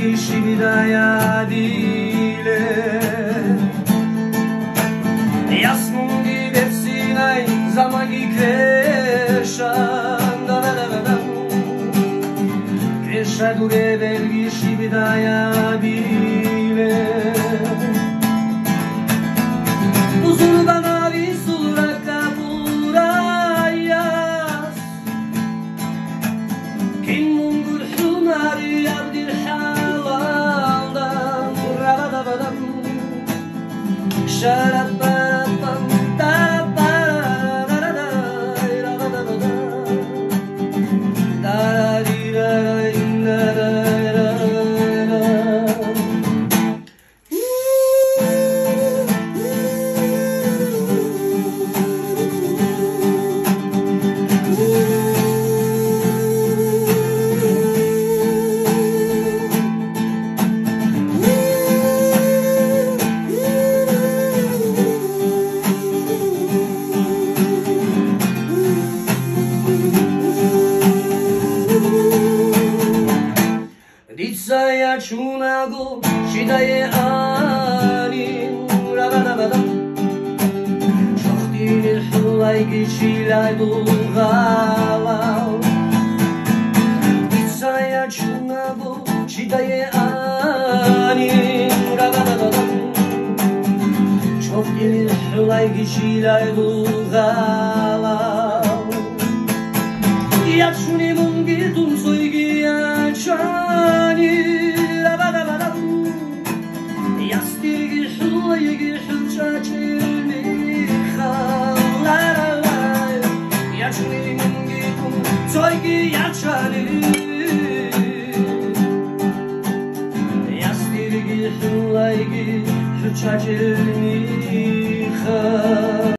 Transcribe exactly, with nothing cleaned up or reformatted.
Shibidaya dile Jasmungi versinai zamagi kreshan da da da da Kresha dure belgi Shibidaya dile Uzun bana visulra kapurayas Kim mungur hunari abdir halaldan Rabadabadam Şarabadam Ditsaya chunago shidaye anin rabadabadam Shohdin il-hulay gishilay dulgalaw Ditsaya chunago shidaye anin rabadabadam Shohdin il-hulay gishilay dulgalaw Yachuni mungi tumsoygi yachani Rabadabadam Yastirgi hulaygi hulchachini Khalalay Yachuni mungi tumsoygi yachani Yastirgi hulaygi hulchachini